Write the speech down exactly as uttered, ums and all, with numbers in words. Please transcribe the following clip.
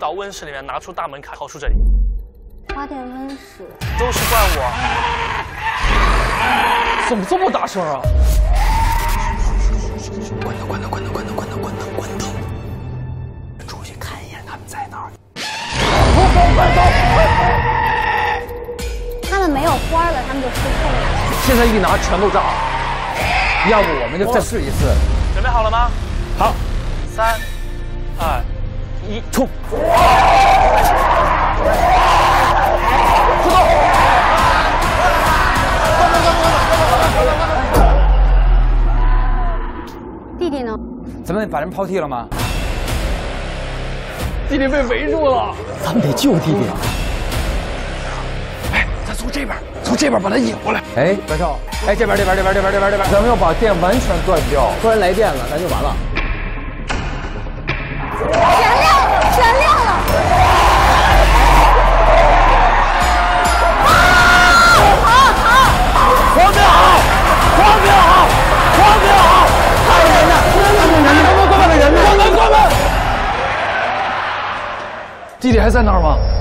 到温室里面，拿出大门卡，逃出这里。 花店温室， 都是怪我。怎么这么大声啊？ 关灯，关灯，关灯，关灯，关灯，关灯，关灯。出去看一眼，他们在哪儿？ 他们没有花了，他们就失控了。 现在一拿全都炸了，要不我们就再试一次。 准备好了吗？ 好， 三、二、一，冲！出动！ 弟弟呢？ 咱们把人抛弃了吗？ 弟弟被围住了， 咱们得救弟弟。 哎，咱从这边，从这边把他引过来。 哎，白少，哎，这边，这边，这边，这边，这边，这边，咱们要把电完全断掉，突然来电了，咱就完了。 全亮了，全亮了！好，好， 黄标好，黄标好，黄标好！还有人呢，关门，关门，关门，关门，关门！弟弟还在那儿吗？